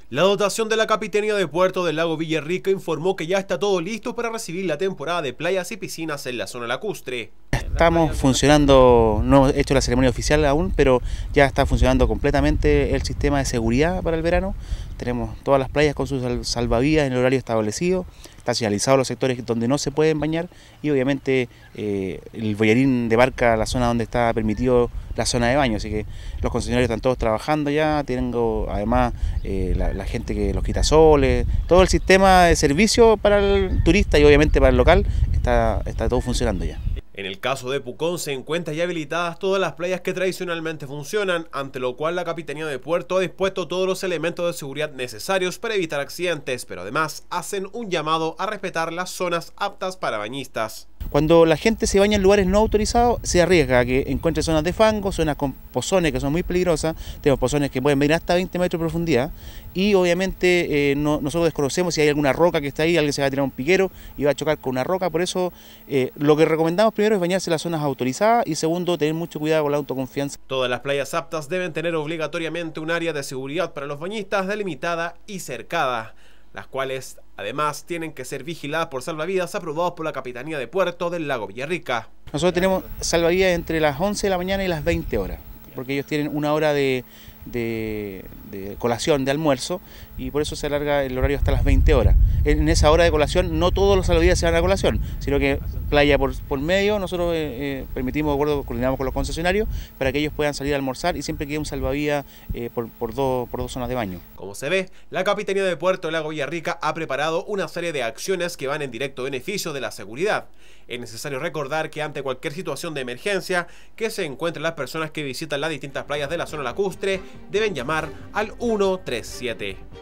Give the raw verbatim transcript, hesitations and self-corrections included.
La dotación de la Capitanía de Puerto del Lago Villarrica informó que ya está todo listo para recibir la temporada de playas y piscinas en la zona lacustre. Estamos funcionando, no he hecho la ceremonia oficial aún, pero ya está funcionando completamente el sistema de seguridad para el verano. Tenemos todas las playas con sus salvavidas en el horario establecido, están señalizados los sectores donde no se pueden bañar y obviamente eh, el boyarín debarca la zona donde está permitido la zona de baño, así que los concesionarios están todos trabajando ya, tengo además eh, la, la gente que los quitasoles, todo el sistema de servicio para el turista y obviamente para el local está, está todo funcionando ya. En el caso de Pucón se encuentran ya habilitadas todas las playas que tradicionalmente funcionan, ante lo cual la Capitanía de Puerto ha dispuesto todos los elementos de seguridad necesarios para evitar accidentes, pero además hacen un llamado a respetar las zonas aptas para bañistas. Cuando la gente se baña en lugares no autorizados, se arriesga a que encuentre zonas de fango, zonas con pozones que son muy peligrosas. Tenemos pozones que pueden venir hasta veinte metros de profundidad y obviamente eh, no, nosotros desconocemos si hay alguna roca que está ahí, alguien se va a tirar un piquero y va a chocar con una roca. Por eso eh, lo que recomendamos primero es bañarse en las zonas autorizadas y segundo, tener mucho cuidado con la autoconfianza. Todas las playas aptas deben tener obligatoriamente un área de seguridad para los bañistas delimitada y cercada, las cuales además tienen que ser vigiladas por salvavidas aprobados por la Capitanía de Puerto del Lago Villarrica. Nosotros tenemos salvavidas entre las once de la mañana y las veinte horas, porque ellos tienen una hora de, de, de colación, de almuerzo, y por eso se alarga el horario hasta las veinte horas. En esa hora de colación no todos los salvavidas se van a colación, sino que playa por, por medio, nosotros eh, eh, permitimos, de acuerdo, coordinamos con los concesionarios para que ellos puedan salir a almorzar y siempre quede un salvavidas eh, por, por, dos, por dos zonas de baño. Como se ve, la Capitanía de Puerto del Lago Villarrica ha preparado una serie de acciones que van en directo beneficio de la seguridad. Es necesario recordar que ante cualquier situación de emergencia que se encuentren las personas que visitan las distintas playas de la zona lacustre deben llamar al uno tres siete.